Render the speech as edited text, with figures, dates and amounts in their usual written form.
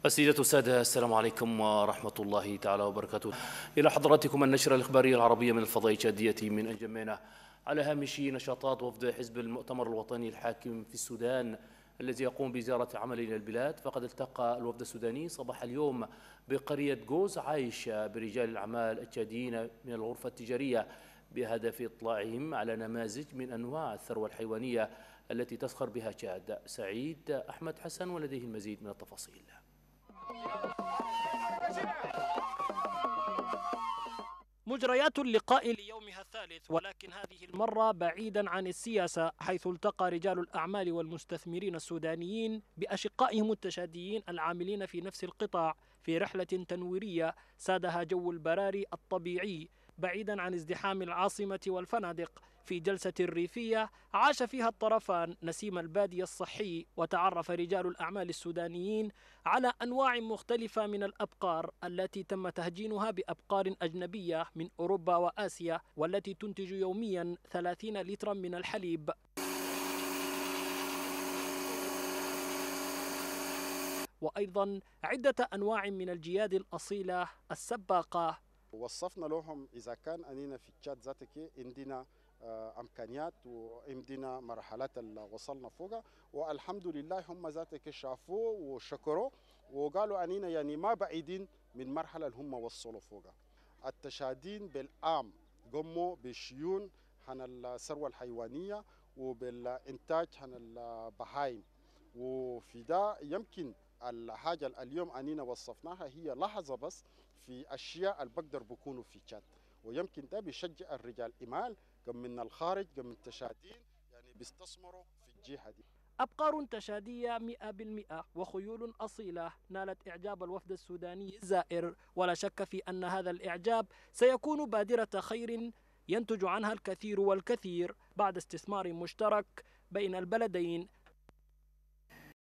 السيدة السادة، السلام عليكم ورحمة الله تعالى وبركاته. إلى حضراتكم النشرة الإخبارية العربية من الفضاء الشادية من الجمينة على هامش نشاطات وفد حزب المؤتمر الوطني الحاكم في السودان الذي يقوم بزيارة عمل إلى البلاد. فقد التقى الوفد السوداني صباح اليوم بقرية جوز عايش برجال الأعمال التشاديين من الغرفة التجارية بهدف إطلاعهم على نماذج من أنواع الثروة الحيوانية التي تزخر بها تشاد. سعيد أحمد حسن ولديه المزيد من التفاصيل. مجريات اللقاء ليومها الثالث، ولكن هذه المرة بعيدا عن السياسة، حيث التقى رجال الأعمال والمستثمرين السودانيين بأشقائهم التشاديين العاملين في نفس القطاع في رحلة تنويرية سادها جو البراري الطبيعي بعيدا عن ازدحام العاصمة والفنادق، في جلسة ريفية عاش فيها الطرفان نسيم البادية الصحي، وتعرف رجال الأعمال السودانيين على أنواع مختلفة من الأبقار التي تم تهجينها بأبقار أجنبية من أوروبا وآسيا، والتي تنتج يوميا 30 لترا من الحليب. وأيضا عدة أنواع من الجياد الأصيلة السباقة. وصفنا لهم إذا كان أنينا في تشاد ذاتك عندنا امكانيات وعندنا مرحلات اللي وصلنا فوقها، والحمد لله هم ذاتك شافوه وشكروا وقالوا انينا يعني ما بعيدين من مرحله اللي هم وصلوا فوقها. التشادين بالعام قاموا بشيون عن الثروه الحيوانيه وبالانتاج عن البهائم، وفي ده يمكن الحاجه اليوم انينا وصفناها هي لحظه بس في اشياء اللي بقدر بكونوا في تشاد، ويمكن ده بيشجع الرجال إمال كم من الخارج كم من التشادين يعني بيستثمروا في الجهة دي. أبقار تشادية 100% وخيول أصيلة نالت إعجاب الوفد السوداني الزائر، ولا شك في أن هذا الإعجاب سيكون بادرة خير ينتج عنها الكثير والكثير بعد استثمار مشترك بين البلدين